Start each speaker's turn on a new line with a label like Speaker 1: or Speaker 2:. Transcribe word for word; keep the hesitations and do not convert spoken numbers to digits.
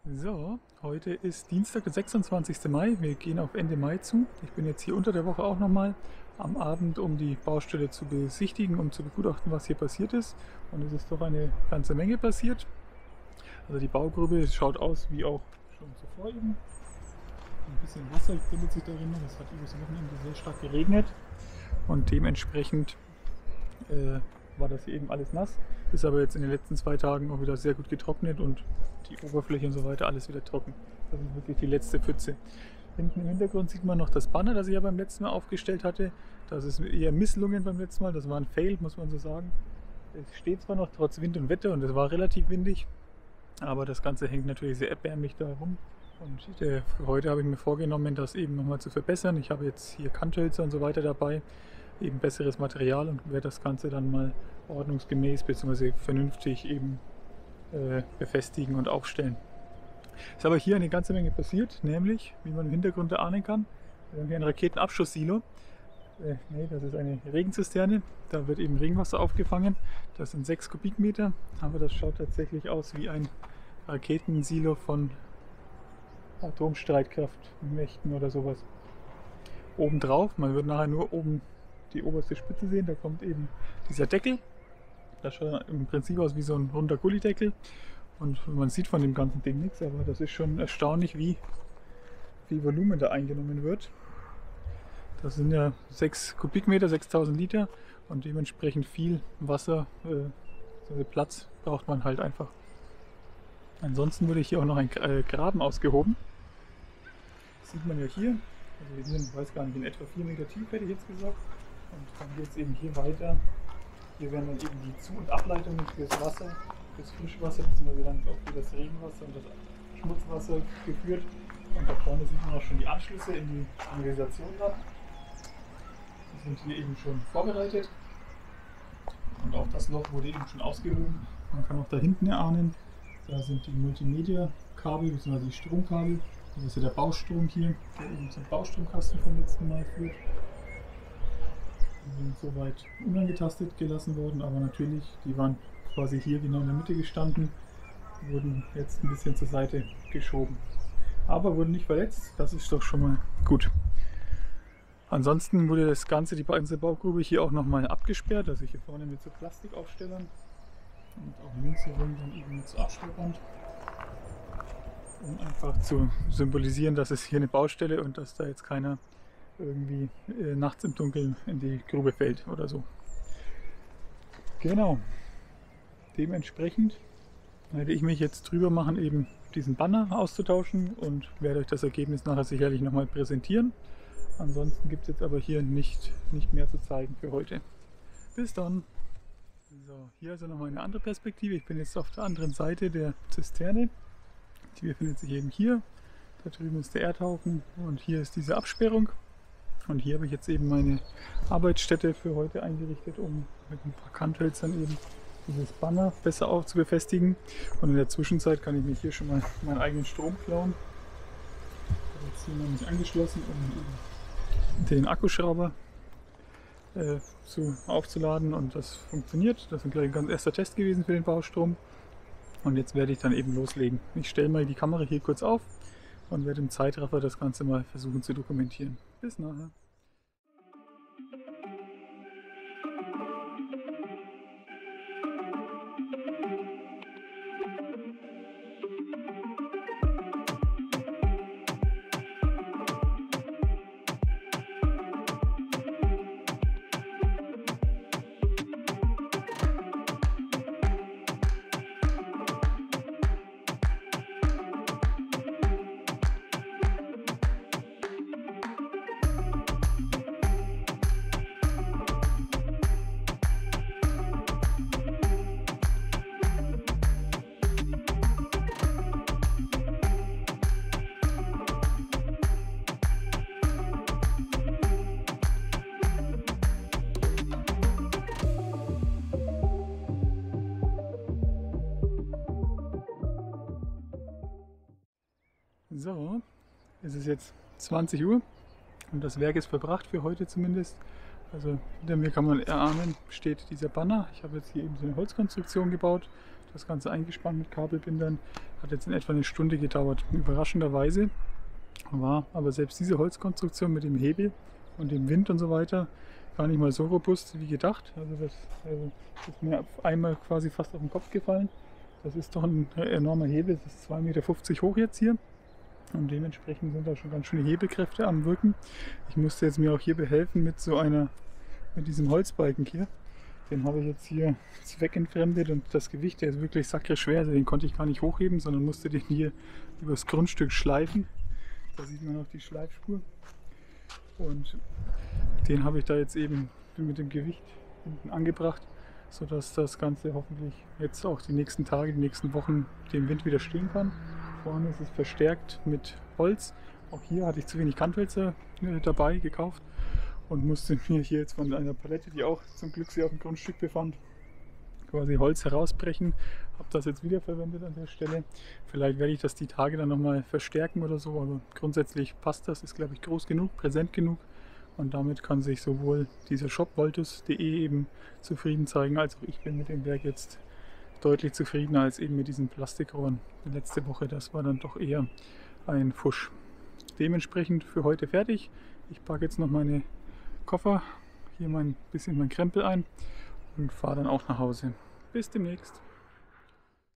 Speaker 1: So, heute ist Dienstag, der sechsundzwanzigste Mai. Wir gehen auf Ende Mai zu. Ich bin jetzt hier unter der Woche auch nochmal am Abend, um die Baustelle zu besichtigen, um zu begutachten, was hier passiert ist. Und es ist doch eine ganze Menge passiert. Also die Baugrube schaut aus wie auch schon zuvor eben. Ein bisschen Wasser findet sich darin. Es hat übers Wochenende sehr stark geregnet und dementsprechend äh, war das hier eben alles nass. Ist aber jetzt in den letzten zwei Tagen auch wieder sehr gut getrocknet und die Oberfläche und so weiter alles wieder trocken. Das ist wirklich die letzte Pfütze. Hinten im Hintergrund sieht man noch das Banner, das ich ja beim letzten Mal aufgestellt hatte. Das ist eher Misslungen beim letzten Mal. Das war ein Fail, muss man so sagen. Es steht zwar noch trotz Wind und Wetter und es war relativ windig, aber das Ganze hängt natürlich sehr erbärmlich da rum. Und äh, für heute habe ich mir vorgenommen, das eben nochmal zu verbessern. Ich habe jetzt hier Kanthölzer und so weiter dabei, eben besseres Material, und werde das Ganze dann mal ordnungsgemäß bzw. vernünftig eben äh, befestigen und aufstellen. Es ist aber hier eine ganze Menge passiert, nämlich, wie man im Hintergrund erahnen kann, wir haben hier ein Raketenabschusssilo. Äh, nee, das ist eine Regenzisterne, da wird eben Regenwasser aufgefangen. Das sind sechs Kubikmeter, aber das schaut tatsächlich aus wie ein Raketensilo von Atomstreitkraftmächten oder sowas. Obendrauf, man wird nachher nur oben die oberste Spitze sehen, da kommt eben dieser Deckel. Das schaut im Prinzip aus wie so ein runder Gullideckel. Und man sieht von dem ganzen Ding nichts, aber das ist schon erstaunlich, wie viel Volumen da eingenommen wird. Das sind ja sechs Kubikmeter, sechstausend Liter, und dementsprechend viel Wasser, äh, also Platz braucht man halt einfach. Ansonsten wurde hier auch noch ein Graben ausgehoben. Das sieht man ja hier. Also wir sind, ich weiß gar nicht, in etwa vier Meter tief, hätte ich jetzt gesagt. Und dann geht es eben hier weiter. Hier werden dann eben die Zu- und Ableitungen fürs Wasser, fürs Frischwasser, beziehungsweise dann auch für das Regenwasser und das Schmutzwasser geführt. Und da vorne sieht man auch schon die Anschlüsse in die Kanalisation dann. Die sind hier eben schon vorbereitet. Und auch das Loch wurde eben schon ausgehoben. Man kann auch da hinten erahnen, da sind die Multimedia-Kabel bzw. die Stromkabel. Das ist ja der Baustrom hier, der eben zum Baustromkasten vom letzten Mal führt. Die sind soweit unangetastet gelassen worden, aber natürlich, die waren quasi hier genau in der Mitte gestanden, wurden jetzt ein bisschen zur Seite geschoben. Aber wurden nicht verletzt, das ist doch schon mal gut. Ansonsten wurde das Ganze, die ganze Baugrube hier auch nochmal abgesperrt, also hier vorne mit so Plastikaufstellern und auch links herum dann eben mit so Absperrband, um einfach zu symbolisieren, dass es hier eine Baustelle und dass da jetzt keiner irgendwie äh, nachts im Dunkeln in die Grube fällt oder so. Genau. Dementsprechend werde ich mich jetzt drüber machen, eben diesen Banner auszutauschen, und werde euch das Ergebnis nachher sicherlich nochmal präsentieren. Ansonsten gibt es jetzt aber hier nicht, nicht mehr zu zeigen für heute. Bis dann! So, hier also nochmal eine andere Perspektive. Ich bin jetzt auf der anderen Seite der Zisterne. Die befindet sich eben hier. Da drüben ist der Erdhaufen und hier ist diese Absperrung. Und hier habe ich jetzt eben meine Arbeitsstätte für heute eingerichtet, um mit ein paar Kanthölzern eben dieses Banner besser auch zu befestigen. Und in der Zwischenzeit kann ich mich hier schon mal meinen eigenen Strom klauen. Ich habe jetzt hier nämlich angeschlossen, um den Akkuschrauber äh, zu, aufzuladen, und das funktioniert. Das ist gleich ein ganz erster Test gewesen für den Baustrom. Und jetzt werde ich dann eben loslegen. Ich stelle mal die Kamera hier kurz auf und werde im Zeitraffer das Ganze mal versuchen zu dokumentieren. Bis nachher. So, es ist jetzt zwanzig Uhr und das Werk ist verbracht für heute zumindest. Also hinter mir kann man erahnen, steht dieser Banner. Ich habe jetzt hier eben so eine Holzkonstruktion gebaut. das Ganze eingespannt mit Kabelbindern. Hat jetzt in etwa eine Stunde gedauert. Überraschenderweise war aber selbst diese Holzkonstruktion mit dem Hebel und dem Wind und so weiter gar nicht mal so robust wie gedacht. Also das also ist mir einmal quasi fast auf den Kopf gefallen. Das ist doch ein enormer Hebel, das ist zwei Meter fünfzig hoch jetzt hier. Und dementsprechend sind da schon ganz schöne Hebelkräfte am Wirken. Ich musste jetzt mir auch hier behelfen mit so einer, mit diesem Holzbalken hier. Den habe ich jetzt hier zweckentfremdet und das Gewicht, der ist wirklich sakrischwer, also den konnte ich gar nicht hochheben, sondern musste den hier übers Grundstück schleifen. Da sieht man noch die Schleifspur. Und den habe ich da jetzt eben mit dem Gewicht hinten angebracht, sodass das Ganze hoffentlich jetzt auch die nächsten Tage, die nächsten Wochen dem Wind widerstehen kann. Vorne ist es verstärkt mit Holz. Auch hier hatte ich zu wenig Kantwälzer dabei gekauft und musste mir hier jetzt von einer Palette, die auch zum Glück sich auf dem Grundstück befand, quasi Holz herausbrechen. Habe das jetzt wieder verwendet an der Stelle. Vielleicht werde ich das die Tage dann nochmal verstärken oder so, aber grundsätzlich passt das, ist glaube ich groß genug, präsent genug und damit kann sich sowohl dieser Shop voltus punkt de eben zufrieden zeigen, als auch ich bin mit dem Werk jetzt deutlich zufriedener als eben mit diesen Plastikrohren. Letzte Woche, das war dann doch eher ein Fusch. Dementsprechend für heute fertig. Ich packe jetzt noch meine Koffer, hier mein bisschen mein Krempel ein und fahre dann auch nach Hause. Bis demnächst.